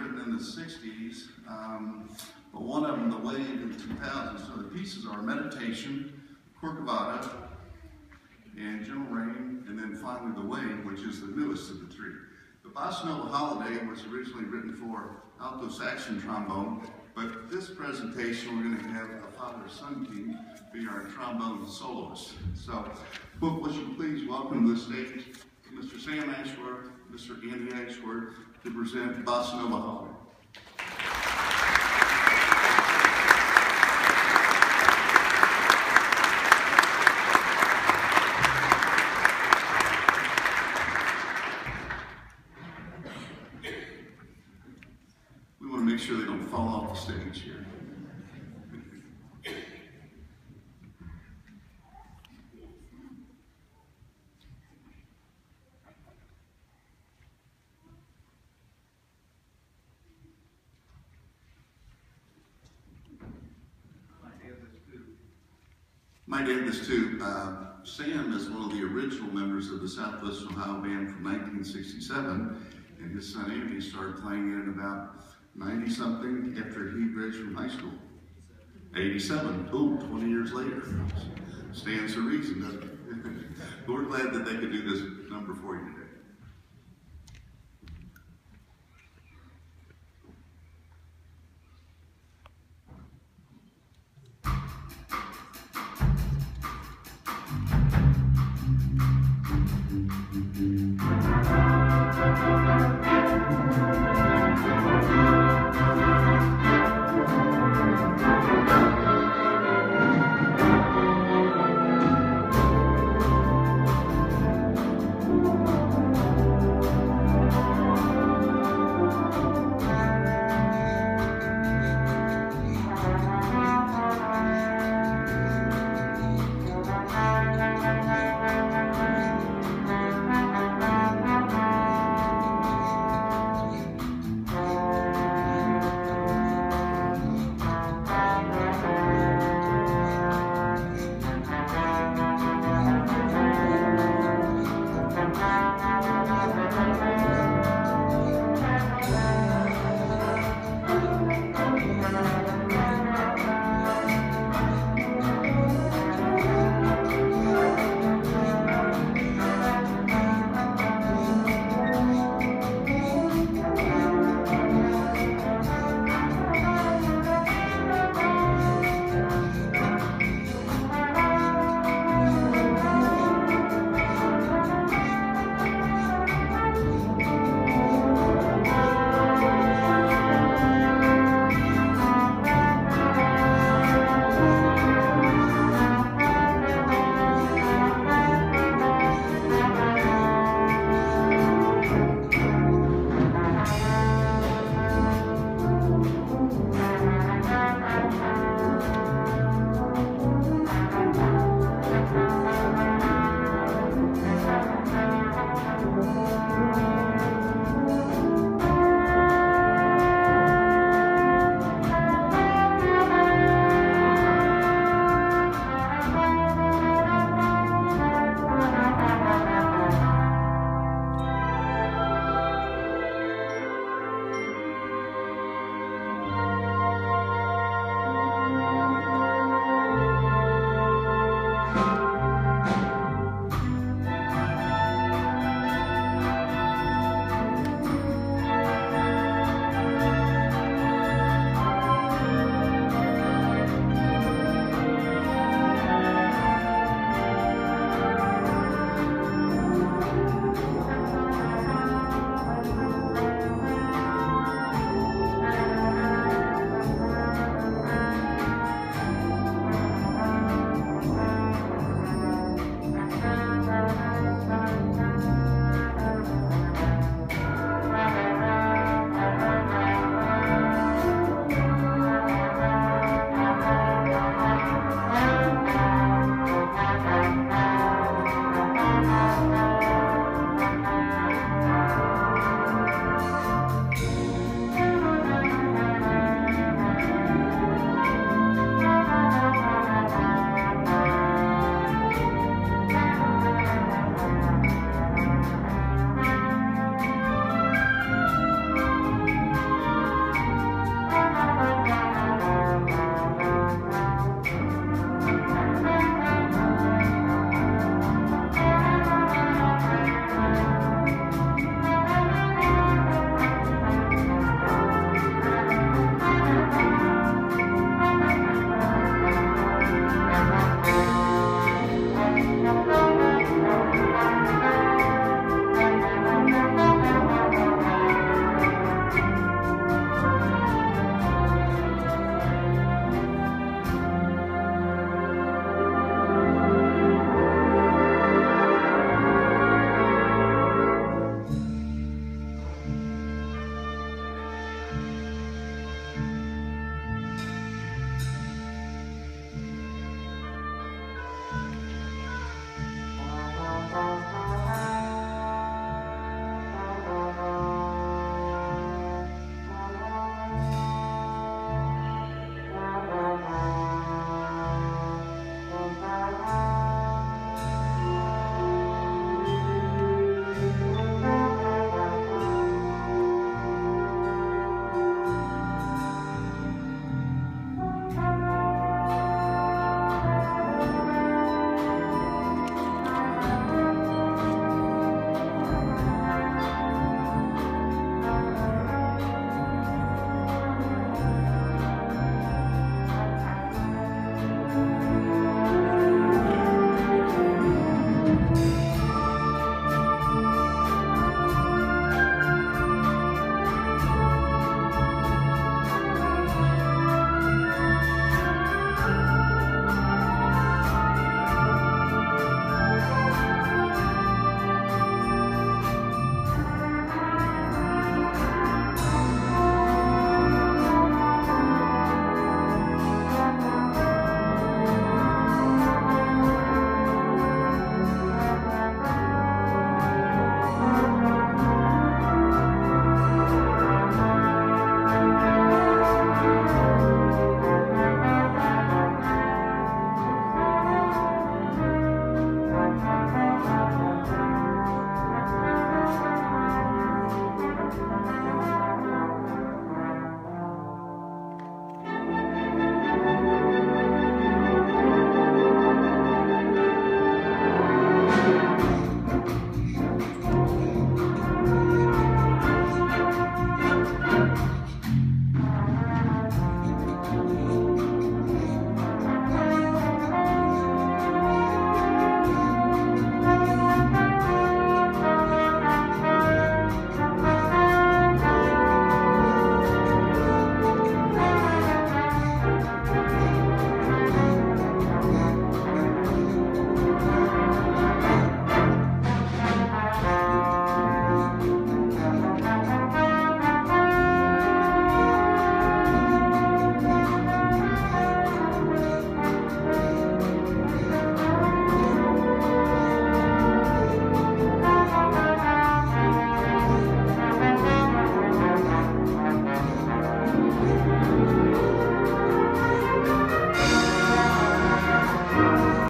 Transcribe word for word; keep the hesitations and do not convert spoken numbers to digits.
written in the sixties, um, but one of them, The Wave, in the two thousands. So the pieces are Meditation, Corcovado, and Gentle Rain, and then finally The Wave, which is the newest of the three. The Bossa Nova Holiday was originally written for alto saxophone trombone, but this presentation we're going to have a father-son team be our trombone soloist. So, would you please welcome to the stage Mister Sam Ashworth, Mister Andy Ashworth, to present Bossa Nova Holiday. We want to make sure they don't fall off the stage here. Might add this too. Uh, Sam is one of the original members of the Southwest Ohio Band from nineteen sixty-seven, and his son Andy started playing it in about ninety something after he graduated from high school. eighty-seven, oh, twenty years later. Stands to reason, doesn't it? We're glad that they could do this number for you today.